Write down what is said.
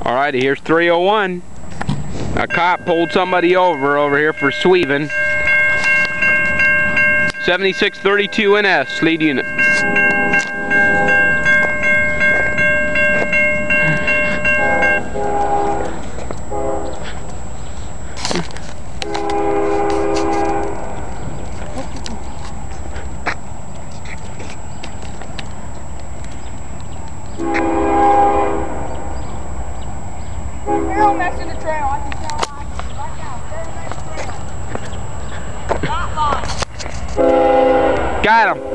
Alrighty, here's 301. A cop pulled somebody over here for sweeving. 7632 NS, lead unit. They're messing the trail, I can tell right now. They're messing the trail. Not mine. Got him.